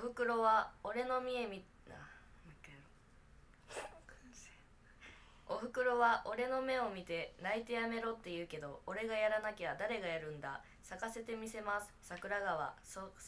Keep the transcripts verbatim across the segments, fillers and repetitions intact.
ふくろは俺の見えみなもう一回やろうおふくろは俺の目を見て泣いてやめろって言うけど俺がやらなきゃ誰がやるんだ咲かせてみせます桜川そそ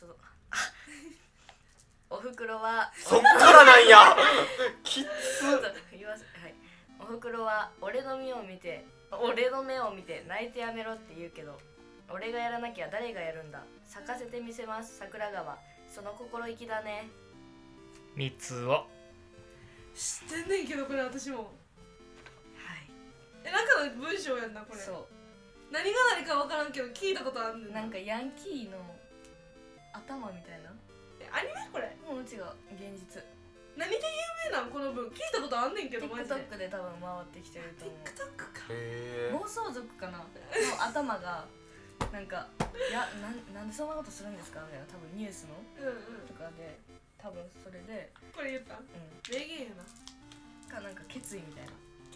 おふくろはそっからなんやきつ言わせはいおふくろは俺の目を見て俺の目を見て泣いてやめろって言うけど俺がやらなきゃ誰がやるんだ咲かせてみせます桜川その心意気だねみつを知ってんねんけどこれ私もはいえ中の文章やんなこれそ何が何か分からんけど聞いたことあんねんうなんかヤンキーの頭みたいなえアニメこれもう違う現実何で有名なんこの文聞いたことあんねんけどマジで TikTok で多分回ってきてると思う TikTok かへ暴走族かなの頭がなんかいやな ん, なんでそんなことするんですかみたいな多分ニュースのうんうんとかで多分それでこれ言ったうん名言やなかなんか決意みたいな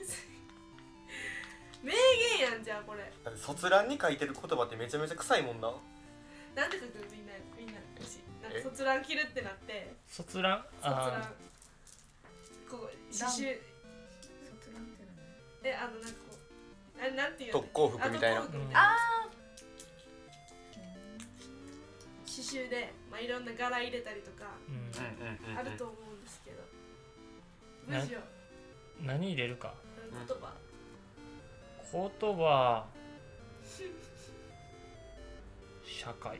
名言やんじゃあこれだって卒欄に書いてる言葉ってめちゃめちゃ臭いもんな。 なんて書くみんなみんなしなんかえ卒欄切るってなって卒欄卒欄あここ刺繍卒論って何えあのなんかこうあれなんていうの特攻服みたいなあ特攻服みたいなあ刺繍でまあいろんな柄入れたりとかー、うんうんうんうんあると思うんですけどな文章何入れるか言葉言葉社会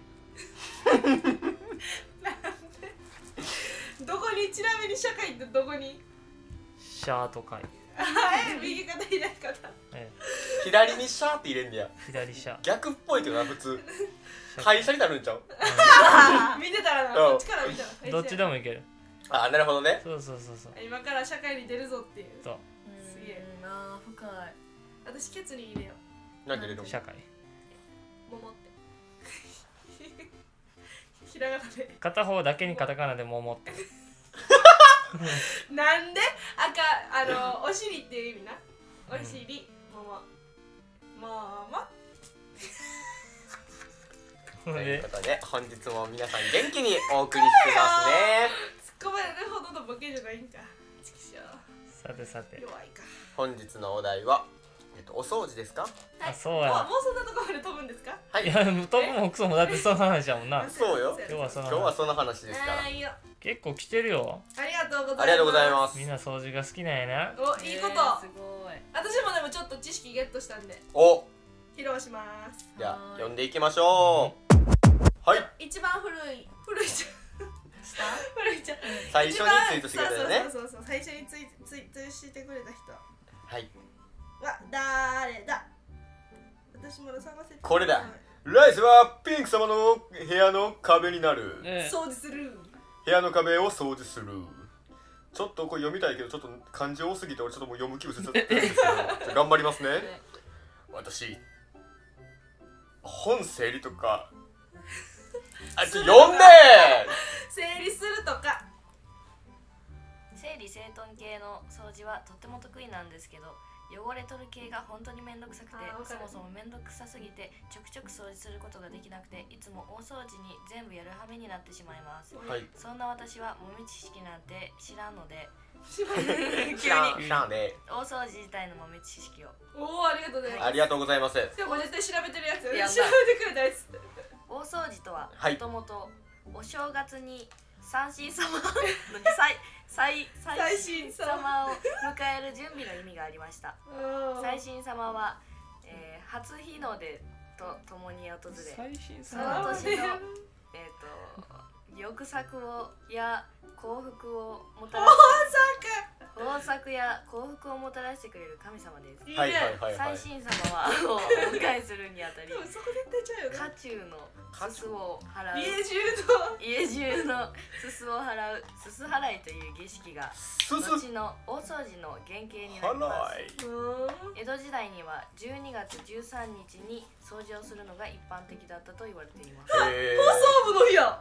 どこにちなみに社会ってどこにシャート会え右肩左肩え左にシャーって入れんねや。 え左シャー逆っぽいけどな普通。 社会社になるんちゃう？ 見てたらなうんこっちから見たらどっちでもいけるあ、なるほどね。 そうそうそうそう今から社会に出るぞっていうそうすげえあー深い私ケツに入れよなんで入れるの？ 社会う桃ってひらがなで片方だけにカタカナで桃ってなんで赤あのお尻っていう意味なお尻桃桃というでことで本日も皆さん元気にお送りしてますね。 突っ込まれるほどのボケじゃないんかちくしょさてさて弱いか本日のお題は、えっと、お掃除ですか？ あそうもうやもうそんなところまで飛ぶんですかはいいや飛ぶもクソもだってその話やもんなそうよ今日はその今日はその話ですから。 あーいいよ結構来てるよありがとうございますありがとうございますみんな掃除が好きなんやなおいいこと、 えーすごい私もでもちょっと知識ゲットしたんでお、 披露しますじゃあはーい読んでいきましょう。はい、 一番古い古いじゃん下古いじゃん最初にツイートしてくれたよね。 そうそうそうそう最初にツイツイートしてくれた人はい、 は誰だ私まだ探せてこれだ。ライスはピンク様の部屋の壁になる。 え掃除する部屋の壁を掃除する。ちょっとこれ読みたいけどちょっと漢字多すぎて俺ちょっともう読む気失っちゃってるんですけど頑張りますね。私本整理とかあ、ちょ読んで整理するとか整理整頓系の掃除はとっても得意なんですけど汚れ取る系が本当にめんどくさくてあーわかるそもそもめんどくさすぎてちょくちょく掃除することができなくていつも大掃除に全部やる羽目になってしまいます。 はいそんな私は豆知識なんて知らんのでしまい知らん知らんね。 大掃除自体の豆知識をおおありがとうございますありがとうございます。 でも絶対調べてるやつやばい調べてくれたやつ大掃除とははいもともとお正月に三神様の最最最新様様を迎える準備の意味がありました。最新新様は、えー、初日の出とともに訪れ最新その年の、えー、と欲作をや幸福をもたらして豊作や幸福をもたらしてくれる神様です。 いいはいはいねはいはい。 最新様はお迎えするにあたりでもそこ絶対ちゃうよ家ね中のすすを払う家中の家中のすすを払うすす払いという儀式がすす後の大掃除の原型になります。 払い。 うん江戸時代にはじゅうにがつじゅうさんにちに掃除をするのが一般的だったと言われています。 へ放送部の日や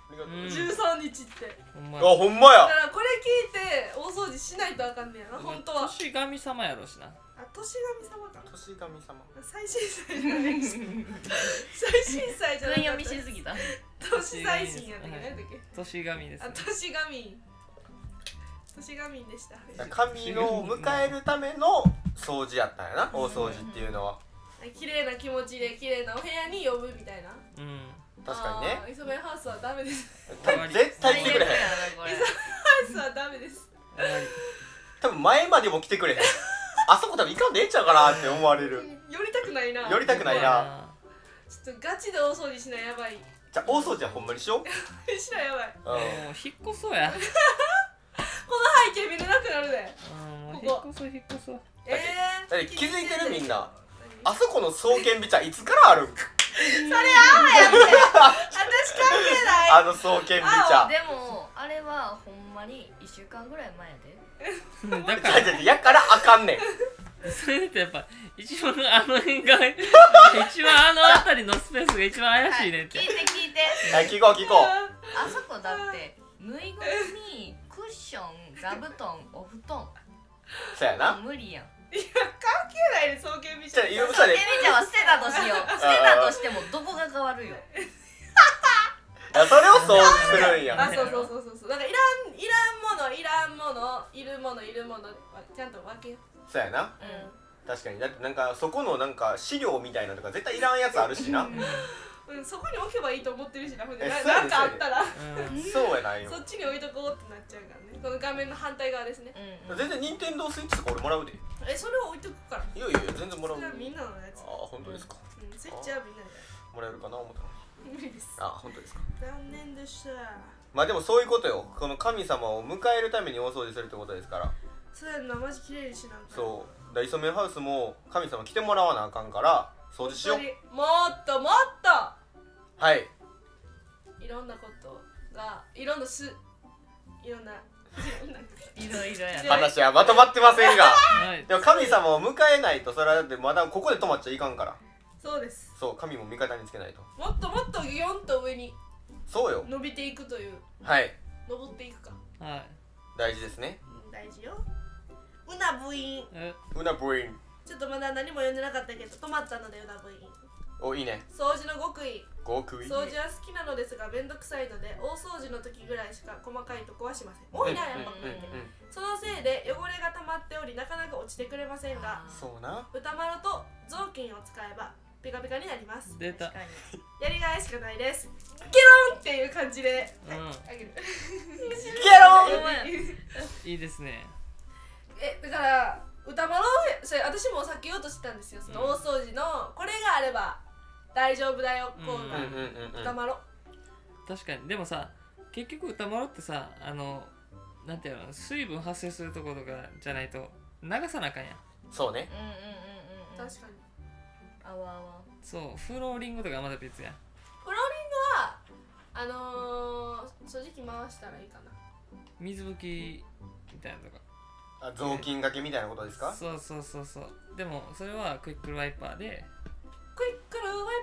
りがとう、 うんじゅうさんにちってほんまあほんまやだからこれ聞いて大掃除しないとあかんねやな本当は。 年神様やろしな。 あ、年神様か。 年神様最新祭じゃないし最新祭じゃな訓かった読みしすぎた。 年最新やったっけ何だっけ。 年神です、 あ、 ね。 年神年神でした。 神の迎えるための掃除やったんやな、大掃除っていうのは。 綺麗な気持ちで綺麗なお部屋に呼ぶみたいな。 うん。 確かにね。 あー、磯部ハウスはダメです。 多分絶対来てくれへん。 最悪やなこれ。 ハウスはダメです。 多分前までも来てくれへん。あそこ多分行かんでええんちゃうかなって思われる。 寄りたくないな。 寄りたくないな。 ちょっとガチで大掃除しないやばい。 じゃあ大掃除はほんまにしよう。 しないやばい。 うんもう引っ越そうや。 この背景見れなくなるで。 うん、もうここ引っ越そう引っ越そう。 えー、 だって気づいてるみんな。あ何そこの創建美茶いつからあるん？ それ青やって私関係ない。 あの創建美茶。 でもあれはほんまにいっしゅうかんぐらい前やで。 だからじゃじゃやからあかんねん。 それってやっぱ一番あの辺が一番あの辺りのスペースが一番怪しいねって。 聞いて聞いて。 はい、聞こう聞こあそこだってぬいぐるみ、クッション、座布団、お布団。 う。そうやな。 無理やん。 いや関係ないで創建美じゃあ茶。 言うそうで。 ケミちゃんは捨てたとしよう。捨てたとしてもどこが変わるよ。 いやそれを掃除するんや。 あ、そうそうそうそうそう。だからいらんいらんものいらんものいるものいるものちゃんと分けよう。 そうやな。 う確かに。だってなんかそこのなんか資料みたいなのとか絶対いらんやつあるしな。 うん、そこに置けばいいと思ってるしな。ほんでなえそうやねなんかあったらうんそうやないよそ。っちに置いとこうってなっちゃうからね。この画面の反対側ですね。 ん。うん。 全然任天堂スイッチとか俺もらうで。 え、それを置いとくから。 いやいや全然もらう。あそれはみんなのやつ。 あ本当ですか。 うん、スイッチはみんなのやもらえるかな思ったの。 つ。無理です。 あ本当ですか。 残念でした。 まあでもそういうことよ。この神様を迎えるために大掃除するってことですから。 そうやんな、マジ綺麗にしなんか。 そう。だイソメンハウスも神様来てもらわなあかんから掃除しよう。 もっともっとはい。 いろんなことがいろんなすいろんないろんないろいろやな。 話はまとまってませんが。 はい。 でも神様を迎えないとそれはだってまだここで止まっちゃいかんから。 そうです。 そう神も味方につけないと。 もっともっとギョンと上にそうよ。 伸びていくというはい。 登っていくか、 はい。 大事ですね。 うん、大事よ。うな部員え、 うなブイン。 ちょっとまだ何も読んでなかったけど止まったのでうな部員おいいね。 掃除の極意極意。 掃除は好きなのですがめんどくさいので大掃除の時ぐらいしか細かいとこはしません。多いなやっぱこれって、そのせいで汚れが溜まっておりなかなか落ちてくれませんがそうな。 歌丸と雑巾を使えばピカピカになります。 出た。 確かに。 やりがいしかないです。ゲロンっていう感じで、 うんはい、あげる。 ゲロン。 お前いいですね。 え、だから歌丸をそれ私もさっき言おうとしてたんですよ。その大掃除のこれがあれば大丈夫だよコーナうんうんー。 うんうん。 歌丸。 確かに。でもさ、結局歌丸ってさ、あのなんていうの、水分発生するところとかじゃないと流さなあかんやん。 そうね。 うんうんうんうんうん。 確かに。 あわあわ。 そう、フローリングとかまだ別やん。 フローリングはあのー、掃除機回したらいいかな。 水拭きみたいなとか。 あ雑巾がけみたいなことですか。 そうそうそうそう。でもそれはクイックルワイパーで、 クイックルワイ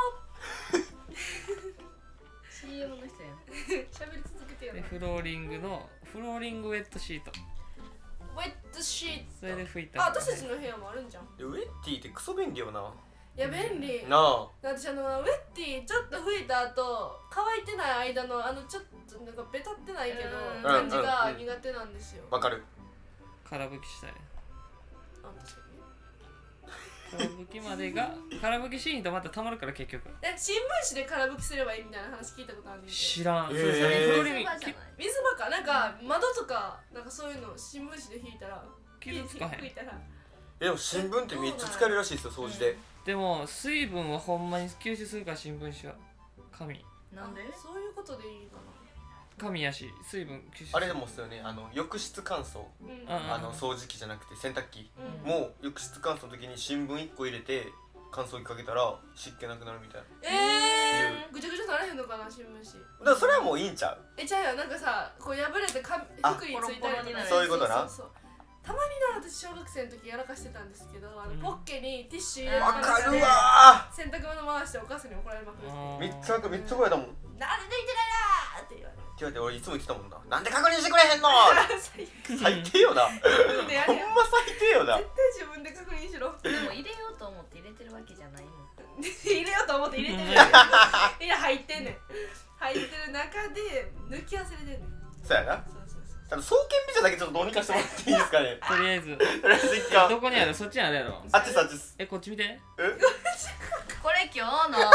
シーエム の人やん。 パー喋り続けてよな。 でフローリングのフローリングウェットシート。 ウェットシート。 それで拭いたあ、 りとかね私たちの部屋もあるんじゃん。 でウェッティってクソ便利よな。 いや便利。 なあ。 私あのウェッティちょっと拭いた後乾いてない間のあのちょっとなんかベタってないけどうん感じが苦手なんですよ。 わかる。 空拭きしたい。 あ、確かにね。 空拭きまでが空拭きシーンとまた溜まるから結局。 え、新聞紙で空拭きすればいいみたいな話聞いたことあるんですよ。 知らん。 えーそれさフローリング水場じゃない。 水場かなんか窓とかなんかそういうの新聞紙で引いたら傷つかへん拭い。たらえでも新聞ってめっちゃ使えるらしいですよ掃除で。 でも水分はほんまに吸収するから新聞紙は紙なんで？ そういうことでいいかな。 紙やし水分吸収する。 あれでもっすよね。あの浴室乾燥。 うん。 うんあの掃除機じゃなくて洗濯機。 うんもう浴室乾燥の時に新聞いっこ入れて乾燥機かけたら湿気なくなるみたいな。 えー、ぐちゃぐちゃならへんのかな新聞紙。 だからそれはもういいんちゃう。 え、じゃあよなんかさこう破れてかあ服についたりとかそういうことなそうそうそうたまにな私小学生の時やらかしてたんですけどあの、 うんポッケにティッシュ入れわてかるわ洗濯物回してお母さんに怒られまくるってあーー。めっちゃめっちゃ声だもん。 なんで抜いてないなーって言われる。 違うって俺いつも言ってたもんな。なんで確認してくれへんの最最低よな。ほんでやるやんま最低よな。 絶対自分で確認しろ。 でも入れようと思って入れてるわけじゃないもん。 入れようと思って入れてる。いや入ってんねん。入ってる中で抜き忘れてんねん。 そうやな。 そうそうそう。 あの双剣ビザだけちょっとどうにかしてもらっていいですかね。 とりあえずとりあえず一回。 どこにある？そっちにあるやろ。 あっちですあっちです。 え、こっち見て。 えこれ今日の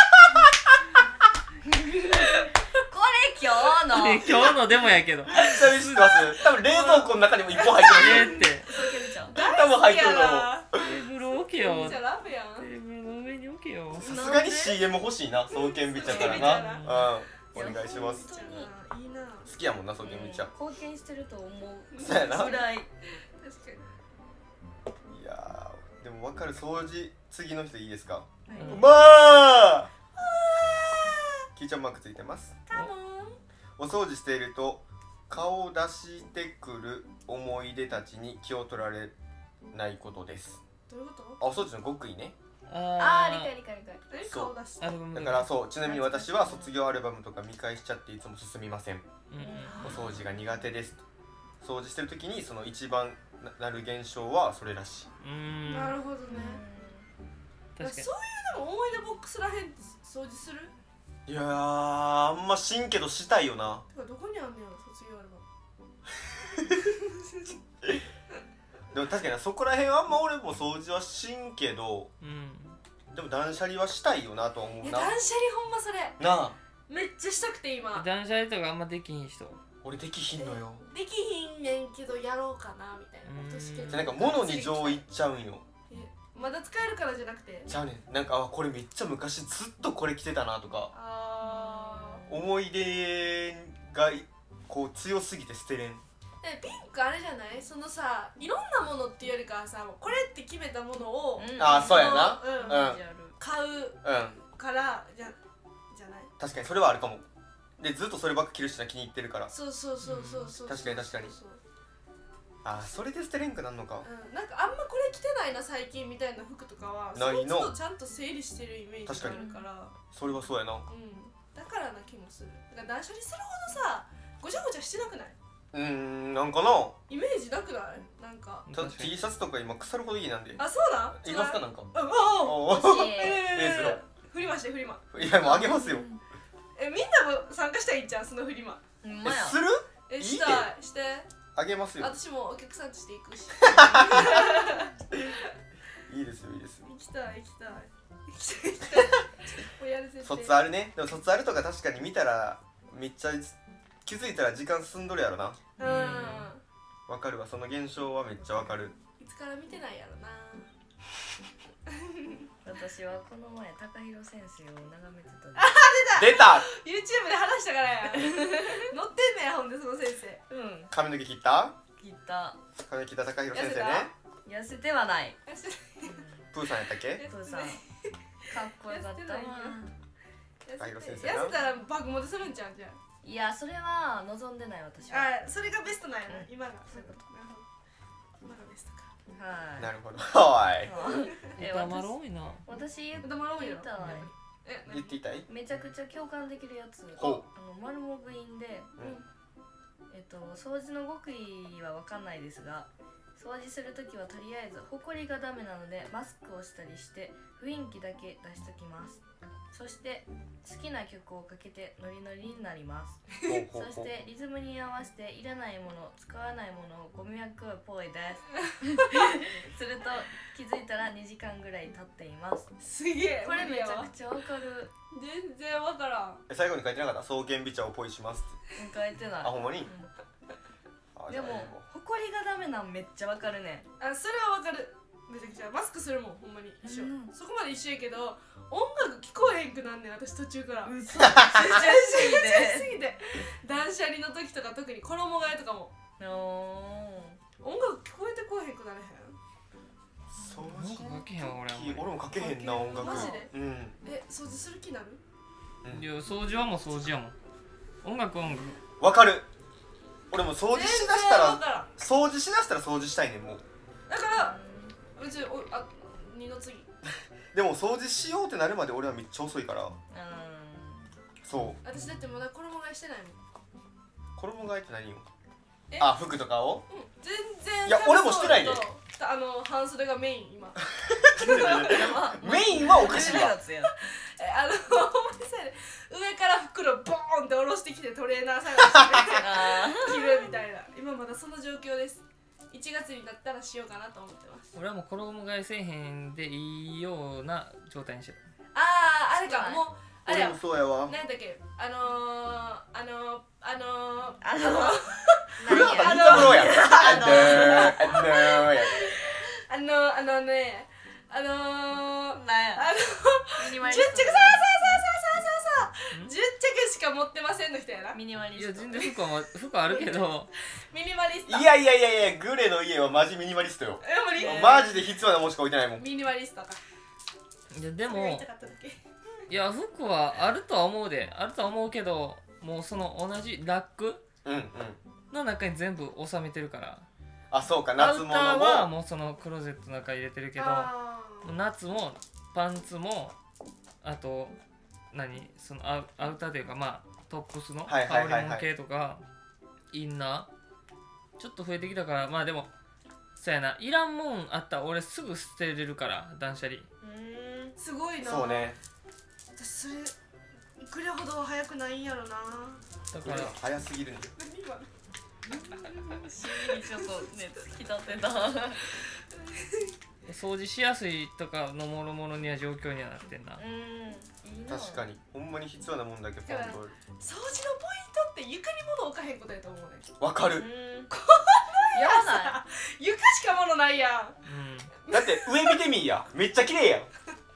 これ今日のえ、今日のデモやけど。 ちなみに知ってます多分冷蔵庫の中にも一本入ってえって。 そうけるちゃん。 ます多分入ってると思う。 テーブル置けよ。 じゃあラブやん。 テーブルの上に置けよ。 さすがに シーエム 欲しいな双剣ビザからな。うんお願いします。 本当にいいな。 好きやもんな双剣ビザ。 貢献してると思うそうやなぐらい。 確かに。 いやーでも分かる。掃除次の人いいですか。 はい、 うんまあキーちゃんマークついてます。 カモン。 お掃除していると顔を出してくる思い出たちに気を取られないことです。 どういうこと？ あ、お掃除の極意ね。 あー理解理解理解。 え顔出して。 アルバムだからそうちなみに私は卒業アルバムとか見返しちゃっていつも進みません。 うんお掃除が苦手ですと。掃除してる時にその一番なる現象はそれらしい。 うん。 なるほどね。 確かに。 そういうでも思い出ボックスらへんって掃除する？ いやーあんましんけどしたいよな。 てかどこにあんねやろ卒業アルバム。 でも確かにそこら辺はあんま俺も掃除はしんけどうん。 でも断捨離はしたいよなと思いうやな。 断捨離ほんまそれ。 なあめっちゃしたくて今。 断捨離とかあんまできひん人。 俺できひんのよ。 できひんねんけどやろうかなみたいな。 うん落としじゃなんか物に情いっちゃうんよ。 えまだ使えるからじゃなくて。 じゃあねなんかあこれめっちゃ昔ずっとこれ着てたなとかあー。 思い出がこう強すぎて捨てれん。 えピンクあれじゃない？そのさいろんなものっていうよりかはさこれって決めたものをあーそうやな。 うんうん買ううんからじゃじゃない？ 確かにそれはあるかも。でずっとそればっか着る人は気に入ってるから。 そうそうそうそうそう。 確かに確かにそうあーそれで捨てれんくなんのか。 うん、なんかあんまこれ着てないな最近みたいな服とかはないのその都度ちゃんと整理してるイメージがあるからそれはそうやな。 うん、だからな気もする。だから断捨離するほどさごちゃごちゃしてなくない？ うーんなんかな。 イメージなくない？なんかただ T シャツとか今腐るほどいいなんで。 あそうなん？ いますかなんか。 うんおおおお欲しいえレースの振りまして振りまいやもうあげますよ。 えみんなも参加したらいいんじゃんその振りまえほんまや。 するえいいしたいしてあげますよ。 私もお客さんとして行くしいいですよいいですよ。 行きたい行きたい行きたい行きたいもうやるぜ卒アルね。でも卒アルとか確かに見たらめっちゃ気づいたら時間進んどるやろな。 うんわかるわ。その現象はめっちゃわかる。 いつから見てないやろな私はこの前高弘先生を眺めてたで。 出た YouTube で話したからや載ってんねんほんでその先生うん。 髪の毛切った切った。 髪の毛切った高弘先生ね。 痩せてはない。 えしプーさんやったっけ。 プーさん。かっこよかったわ。 高弘先生痩せたらバグモテするんちゃうんじゃんいやそれは望んでない私は。 あそれがベストなんやな、 うん今がそういうことなるほど今がベストかはい。 なるほど。はいえ歌丸多いな。 私言っ歌丸多いよ言ったわね。 え言っていたい。 めちゃくちゃ共感できるやつ。 ほあのマルモ部員で、 うんえっと掃除の極意は分かんないですが、掃除するときはとりあえずホコリがダメなのでマスクをしたりして雰囲気だけ出しときます。そして好きな曲をかけてノリノリになります。 ほうほうほう。 そしてリズムに合わせていらないもの使わないものをゴミ箱っぽいですすると気づいたらにじかんぐらい経っています。 すげえこれめちゃわくちゃわかる。 全然わからんえ最後に書いてなかった。双剣美茶をポイしますって。 書いてない。 あほんまに。 うあんでもじゃあホコリがダメなんめっちゃわかるね。 あそれはわかるめちゃくちゃマスクするもんほんまに一緒、 うんそこまで一緒やけど音楽聞こえへんくなんねん私途中から嘘。集中しすぎて。 すぎて断捨離の時とか特に衣替えとかもお音楽聞こえてこえへんくなれへん掃なん除か書けへんわ俺あんまり。 俺も書けへんな音楽。 マジでうん。 え掃除する気なるいや掃除はもう掃除やもん。音楽は音楽。 わかる。俺も掃除しだしたら全然わからん掃除しだしたら掃除したいねんもう。 だからうちおあ二の次でも掃除しようってなるまで俺はめっちゃ遅いから。 うそ私だってまだ衣替ええしてないもん。 衣替えって何よ。 えあ、服とかを。 うん、全然いや俺もしてないでキャミソールとあの半袖がメイン今メインはおかしいわ。 つやえあのごめんなさいね、上から袋ボーンって下ろしてきてトレーナー探して着るみたいな、今まだその状況です。いちがつになったらしようかなと思ってます。 俺はもう衣替えせえへんでいいような状態にしてる。 あーあれか、もうあれや俺もそうやわ。 何だっけ、あのー、あのー、あのー、 あのこれは何やまた言いたもろやん。 あのあのーや。 あのあのねあのー、 なんやあのミニマリじゅっ着、 ストそうそうそうそうそうそう、じゅっ着しか持ってませんの人やな。 ミニマリいやスト全然服は服あるけどミニマリスト。 いやいやいやいや、グレの家はマジミニマリストよ。 え、無理、 えーマジで必要なもんしか置いてないもん。 ミニマリストか。 いやでそれが言いもたかっただけ。 いや服はあるとは思うであるとは思うけどもうその同じラックうんうん。 の中に全部収めてるからあ、そうか、 ア夏物ウターはも。 もうそのクローゼットの中に入れてるけどあー夏もパンツもあと何そのアウアウターというかまあトップスのはいはいはいはい羽織物系とかインナーちょっと増えてきたからまあでもそうやないらんもんあったら俺すぐ捨てれるから断捨離うーんすごいな。 そうね。 私それいくらほどは早くないんやろな。 だから早すぎるね。 何今のしみにちょっとね突き立てた掃除しやすいとかのもろもろには状況にはなってんなうんいいな確かに、ほんまに必要なもんだけポンと。 掃除のポイントって床に物置かへんことやと思うね。 わかる。 うんやらない床しか物ないやん。 うんだって上見てみいや。めっちゃ綺麗やん。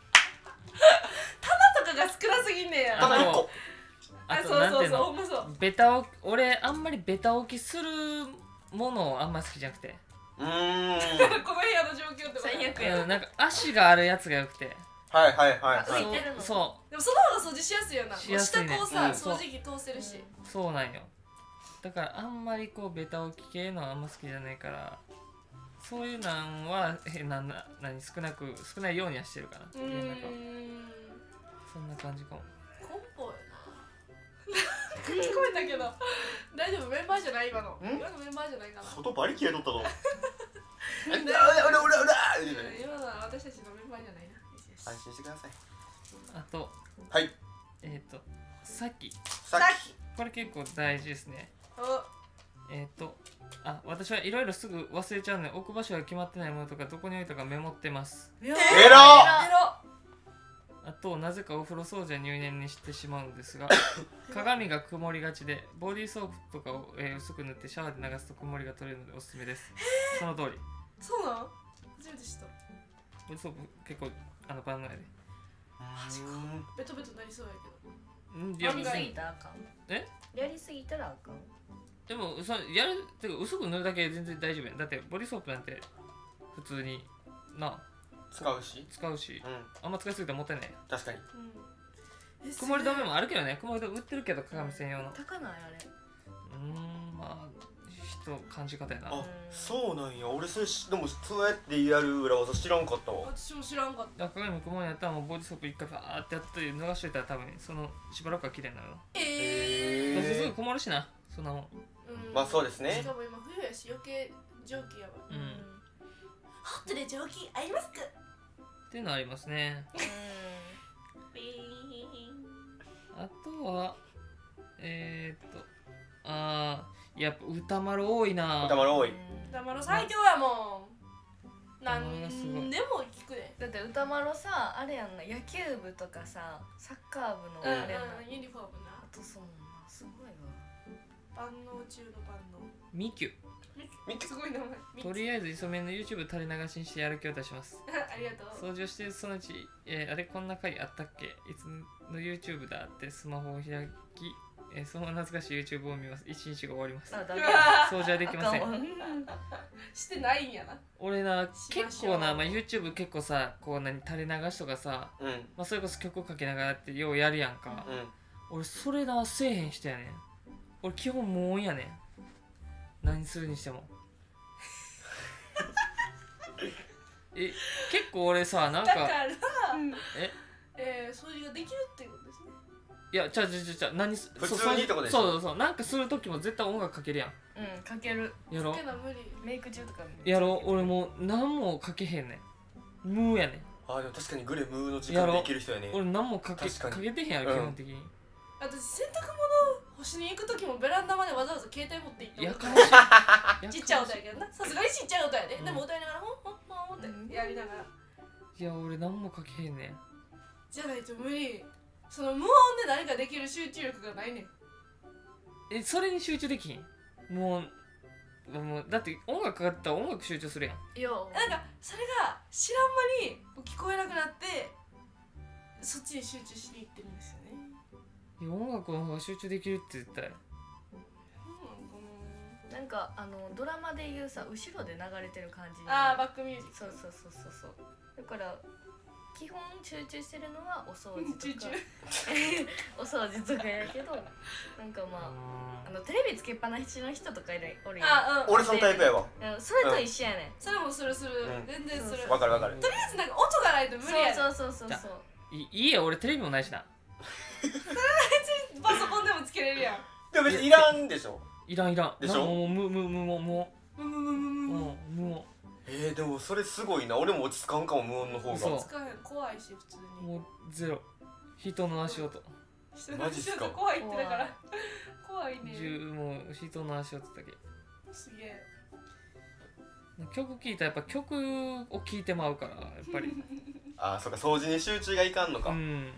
とかが少なすぎんねや。 あとただ一個。 あとそうなんていうそうそう、ほんのまそう。 ベタ置き俺あんまりベタ置きするものをあんま好きじゃなくてうーん。 この部屋の状況ってこと最悪うんなんか足があるやつがよくてはいはいはいはい。 浮いてるのそでもその方が掃除しやすいよな。 しやすいね下こうさ、 うん掃除機通せるし。 うそうなんよだからあんまりこうベタ置き系のはあんま好きじゃないからそういうなんはえなんな何少なく少ないようにはしてるかなう家の中はーん。 そんな感じかもコンポやな。聞こえたけど大丈夫、メンバーじゃない今の。 ん今のメンバーじゃないかな。 外バリ消えとったぞ。うらうなんでらうらうらうら。 今のは私たちのメンバーじゃないな。よしよし安心してください。 あとはい。 えっ、とさっきさっき。 これ結構大事ですねおえっ、とあ私はいろいろすぐ忘れちゃうので置く場所が決まってないものとかどこに置いたかメモってますえらえらエロあとなぜかお風呂掃除は入念にしてしまうのですが鏡が曇りがちでボディーソープとかを、えー薄く塗ってシャワーで流すと曇りが取れるのでおすすめですその通りそうなん？初めて知った。 ボディーソープ結構あの万能やでマジか。ベトベトなりそうやけど。 んいややりすぎ別にたらあかんえやりすぎたらあかんでもそやるてか薄く塗るだけで全然大丈夫やんだってボディーソープなんて普通にな使うし。 使うしうん。 あんま使いすぎたらもったいないやん確かに。 うん。え曇り止めもあるけどね曇り止め売ってるけど鏡専用のう高ないあれーんまあ人感じ方やなあ、そうなんや。俺それしでもそうやってやる裏技知らんかったわ。 私も知らんかった。 だから鏡曇りやったらもうボディーソープ一回バーってやって流しといたら多分そのしばらくは綺麗になるのえどうせすぐへえ。 曇るしなそんなもんうんまあそうですねしかも今冬やし余計蒸気やわ。 うんホットで蒸気合いますか？ っていうのはありますねうピーン。 あとはえー、っとあーやっぱ歌丸多いな歌丸多い。 歌丸最強やもん。な歌丸がすごいんでも聞くで。 だって歌丸さあれやんな野球部とかさサッカー部のうんあれやんな、 うん、ユニフォームな。 あとそうなすごいわ万能中の万能。 ミキュミキすごい名前。みとりあえず磯麺の YouTube 垂れ流しにしてやる気を出しますありがとう。 掃除をしてそのうち、えーあれこんな回あったっけいつの YouTube だってスマホを開き、えーその懐かしい YouTube を見ます一日が終わりますあダメうわ掃除はできませんあかんわしてないんやな。 俺なしましょう結構な、まあ、YouTube 結構さこう何垂れ流しとかさ、 うん。うん。 まあ、それこそ曲をかけながらってようやるやんか、俺それなせえへん人やねん俺基本無音やねん何するにしてもえ結構俺さなんかだから、 ええー、掃除ができるっていうことですね。 いやちゃうちゃうちゃうちゃう何す普通にってことでしょそうそうそうなんかする時も絶対音楽かけるやんうんかけるやろけど無理。 メイク中とかやろ俺もう何もかけへんねん無やねんあでも確かにグレムーの時間でいける人やね。 俺何もかけ確かにかけてへんやろ、 うん基本的に私洗濯物干しに行く時もベランダまでわざわざ携帯持って行ってや音かましいやかましちっちゃい音やけどな、さすがにちっちゃい音やで、 うんでも歌いながらほんほんほんってやりながら、 いや俺何もかけへんねんじゃないと無理。その無音で何かできる集中力がないねん。 えそれに集中できひんもうもうだって音楽かかったら音楽集中するやんいやなんかそれが知らん間に聞こえなくなってそっちに集中しに行ってるんですよね。 いや音楽の方が集中できるって絶対うんなんかあのドラマでいうさ後ろで流れてる感じにあーバックミュージック。 そうそうそうそうそうだから基本集中してるのはお掃除とか集中お掃除とかやけどなんかまああのテレビつけっぱなしの人とかいるおるやんあ、うん。 俺そのタイプやわ。 うんそれと一緒やねんそれもするする、 うん全然する。 わかるわかる。 とりあえずなんか音がないと無理やねん。 そうそうそうそうそういいいや俺テレビもないしなパソコンでもつけれるやん。 でも別にいらんでしょ。 いらんいらんでしょなんかもう無無無無無音むむむむむむ。 うん無音えー、でもそれすごいな。俺も落ち着かんかも、無音の方が。 そうつかへん、怖いし普通に。 もうゼロ人の足音マジっすかちょっと怖いってだから怖いね。 十もう人の足音だけすげえ。 曲聴いたらやっぱ曲を聴いてまうからやっぱりああ、そうか、掃除に集中がいかんのか。 うん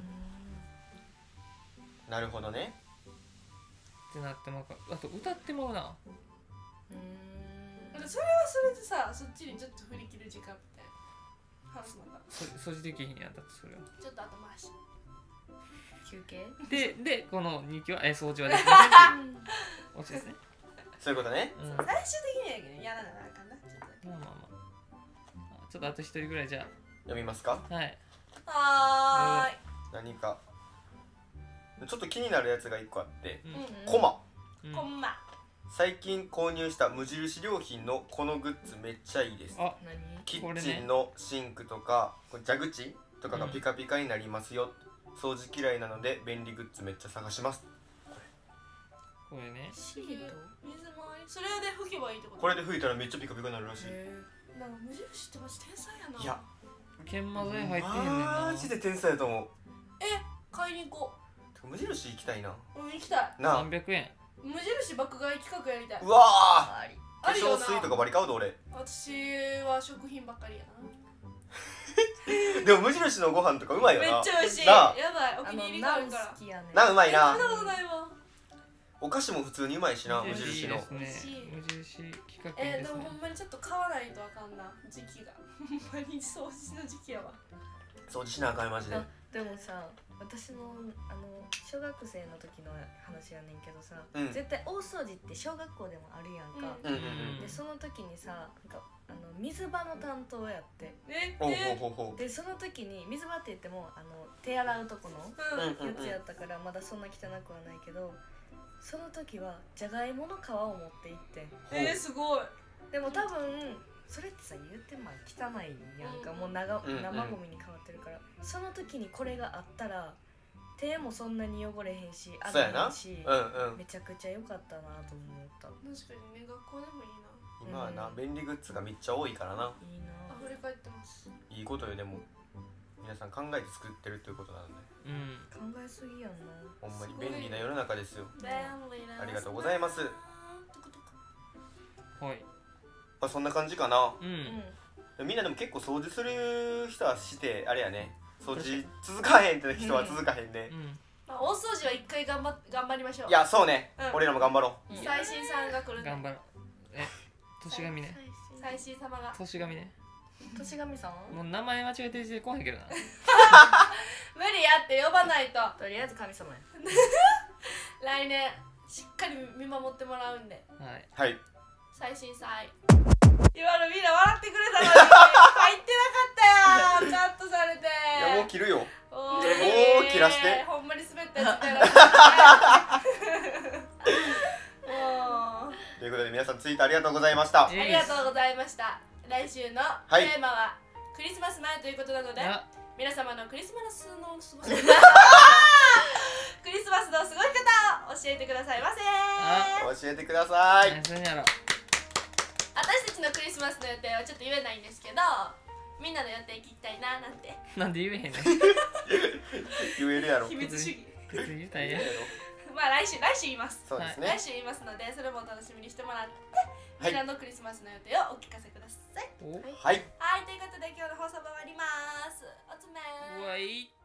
なるほどね。 ってなってまうからあと歌ってまうなうーんだからそれはそれでさ、そっちにちょっと振り切る時間みたいな。ハウスまたそ掃除できひんやんだってそれはちょっと後回し。 休憩ででこのにきはえ掃除はできないっていうオチですねそういうことね。 うんまあ最終的にはやけどやらなあかんな。ちょっとだけ。 まあまあちょっとあと一人ぐらいじゃ読みますか。 あはいはーい。 何かちょっと気になるやつがいっこあって、 うんうんコマ。 うんこんま。 最近購入した無印良品のこのグッズめっちゃいいです。 あ何キこれねッチンのシンクとかこれ蛇口とかがピカピカになりますよ、掃除嫌いなので便利グッズめっちゃ探します。 これねシート水回り。それで拭けばいいってこと。 これで拭いたらめっちゃピカピカになるらしい。 へなんか無印ってマジ天才やな。 いや研磨剤入ってへんねんなマジで天才だと思う。 え、買いに行こてか無印行きたいな。 う。うん、行きたい。 なあさんびゃくえん無印爆買い企画やりたい。 うわありー化あるよな粧水とかバリ買うで俺。 私は食品ばっかりやな。 でも無印のご飯とかうまいよな。 めっちゃ美味しい。 なあやばい、おあの気に入りがあナンるから。 好きやねなあうまいなえ食べ。たことないわ。 お菓子も普通にうまいしな無無印印のですね美味しい無印企画えー、 ですねでもほんまにちょっと買わないとあかんな、時期が。ほんまに掃除の時期やわ。 掃除しなあかんマジで。 あでもさ私のあの小学生の時の話やねんけどさ、 うん絶対大掃除って小学校でもあるやんか、 うんうんうん。 でその時にさなんかあの水場の担当やってえ、 ほうえほうほうほう。 でその時に水場って言ってもあの手洗うとこのうん。 やつやったからまだそんな汚くはないけどその時はじゃがいもの皮を持って行ってんえー、すごい。 でも多分それってさ言うてまあ汚いやんか、 うんもう長うんうん生ゴミに変わってるから、その時にこれがあったら手もそんなに汚れへんしあそうやなへんし、 うんうん。 めちゃくちゃ良かったなと思った。 確かにね、学校でもいいな。 今はなうん便利グッズがめっちゃ多いからな。 いいな溢れ返ってます。 いいことよ。でも皆さん考えて作ってるということなのでうん考えすぎやんな。 ほんまに便利な世の中ですよ。 便利な。 ありがとうございます。 はいまあそんな感じかな。 うんみんなでも結構掃除する人はしてあれやね。掃除続かへんって人は続かへんね。 うんまあ、大掃除は一回頑張っ頑張りましょう。 いやそうね、 うん俺らも頑張ろう。 最新さんが来るんで。 頑張ろうえ年神ね最新様が。 年神ね年神さんもう名前間違えてる時点で来へんけどな無理やって呼ばないと。 とりあえず神様や。 来年しっかり見守ってもらうんで。 はいはい。 最新祭。今のみんな笑ってくれたのに入ってなかったよ。カットされて。 いやもう切るよ。 おもう切らしてほんまに滑ったやつだよ。もう。 ということで皆さんツイートありがとうございました。 ありがとうございました。来週のはいテーマはクリスマス前ということなので、 あ皆様のクリスマスの過ごし方ククリスマスの過ごし方を教えてくださいませ。 あ教えてください。 何するんやろ。 私たちのクリスマスの予定はちょっと言えないんですけど、みんなの予定聞きたいななんて。 なんで言えへんねん。 言えるやろ。 秘密主義。 別に言いたいやん。 まあ来週来週言います。 そうですね来。週言いますので、それもお楽しみにしてもらって、 はいみんなのクリスマスの予定をお聞かせください。 おはい。 はい、ということで今日の放送も終わります。おつめー。 うわいい。